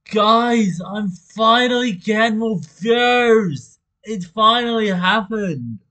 Guys, I'm finally getting more views! It finally happened!